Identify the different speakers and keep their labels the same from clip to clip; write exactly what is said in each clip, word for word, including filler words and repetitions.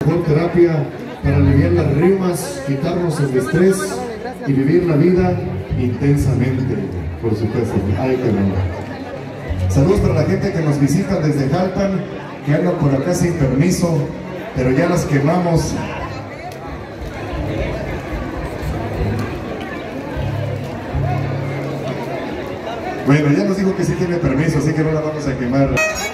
Speaker 1: Mejor terapia para aliviar las riumas, quitarnos el estrés y vivir la vida intensamente, por supuesto. Ay, qué bueno. Saludos para la gente que nos visita desde Jalpan, que andan por acá sin permiso, pero ya las quemamos. Bueno, ya nos dijo que sí tiene permiso, así que no la vamos a quemar.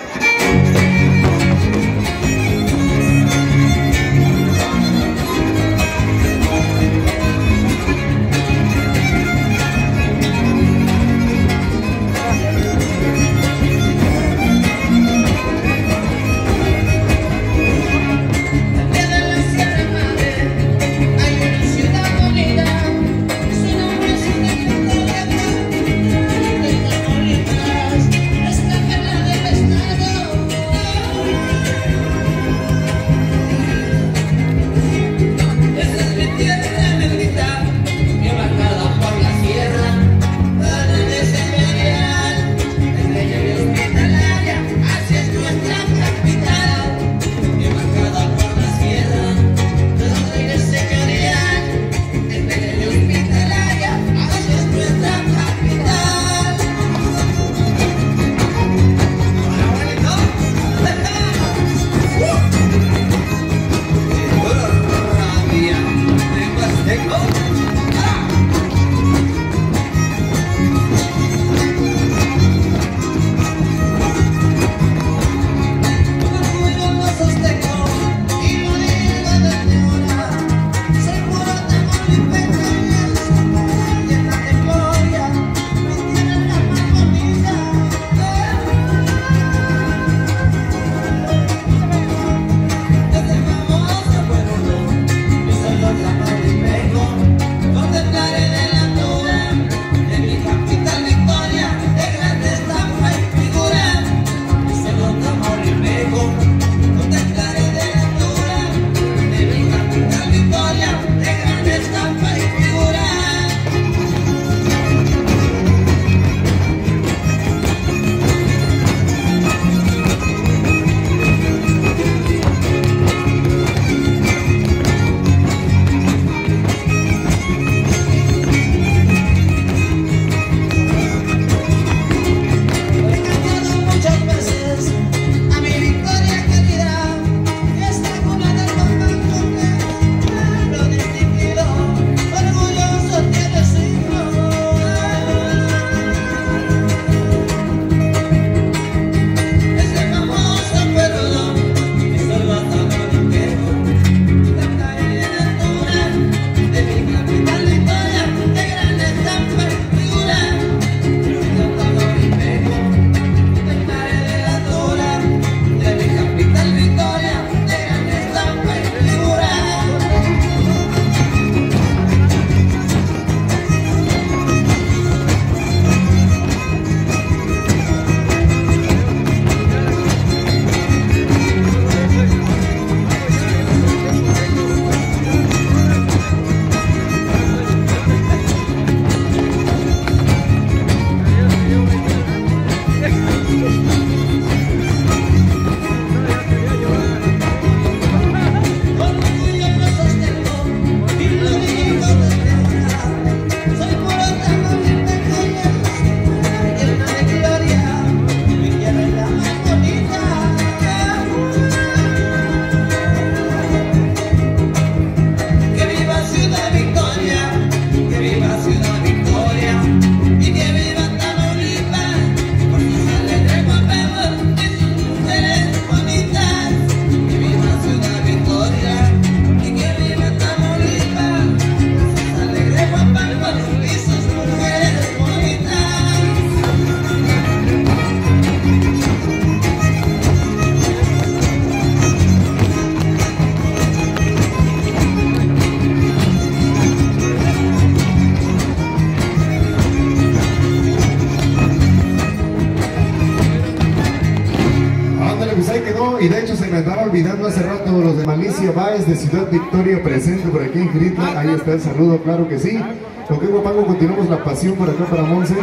Speaker 1: Y de hecho se me andaba olvidando hace rato los de Malicia Báez de Ciudad Victoria, presente por aquí en Gritla. Ahí está el saludo, claro que sí. Con qué guapango continuamos la pasión por acá para Monse.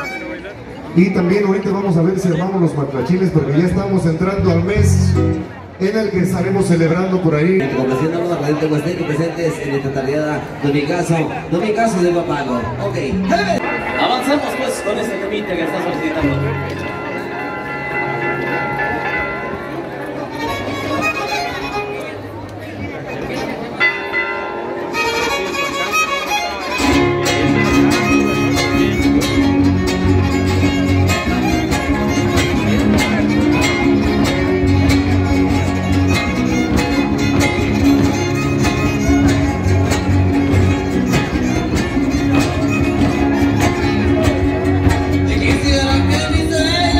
Speaker 1: Y también ahorita vamos a ver si armamos los matrachiles porque ya estamos entrando al mes en el que estaremos celebrando por ahí.
Speaker 2: Complaciéndonos a Radiante Huasteco presentes en la totalidad. Domingazo, Domingazo de Papago. Ok,
Speaker 3: avanzamos pues con este temita que está solicitando.
Speaker 2: quisiera que mi ser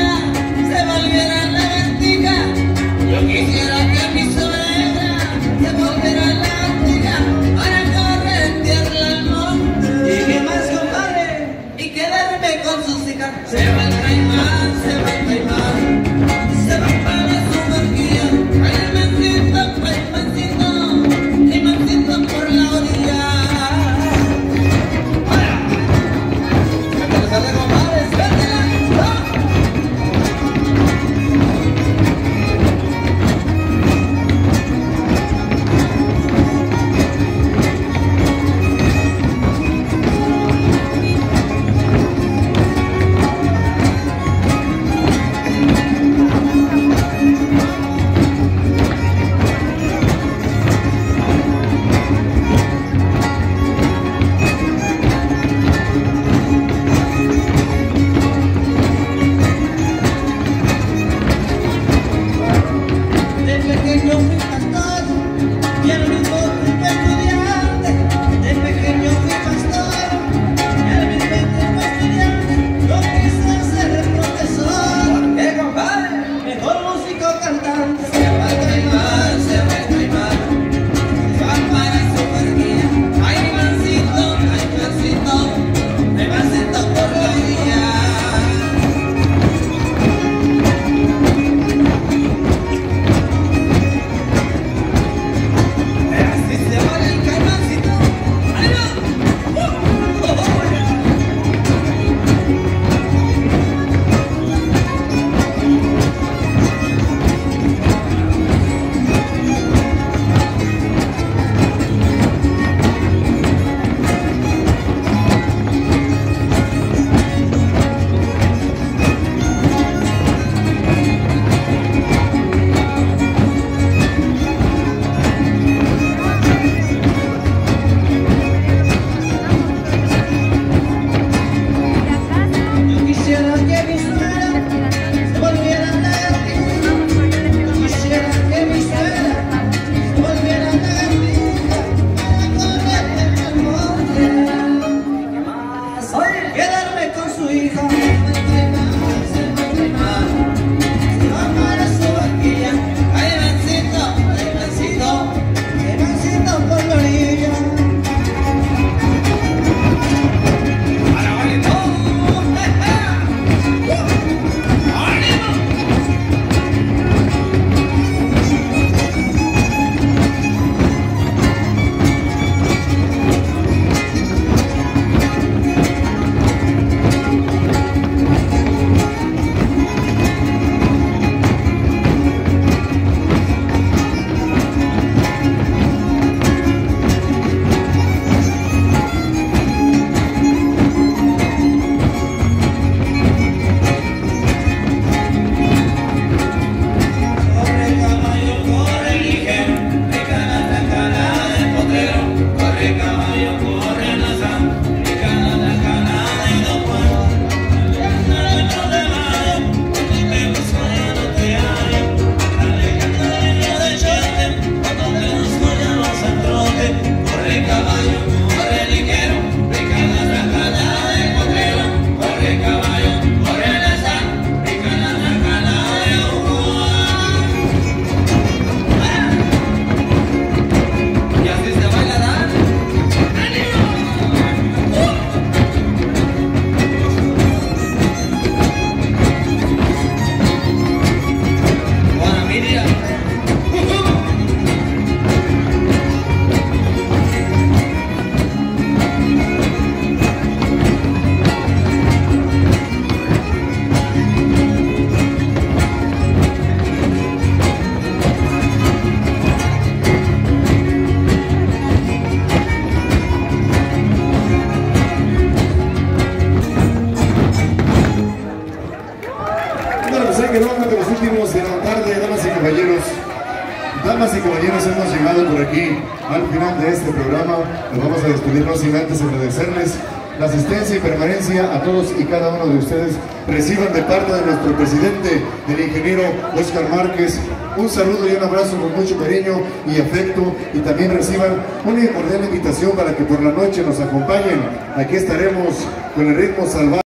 Speaker 1: que no, de los últimos de la tarde, damas y caballeros. Damas y caballeros, hemos llegado por aquí al final de este programa. Nos vamos a despedirnos sin antes agradecerles la asistencia y permanencia a todos y cada uno de ustedes. Reciban de parte de nuestro presidente, el ingeniero Óscar Márquez, un saludo y un abrazo con mucho cariño y afecto, y también reciban una cordial invitación para que por la noche nos acompañen. Aquí estaremos con el ritmo salvaje.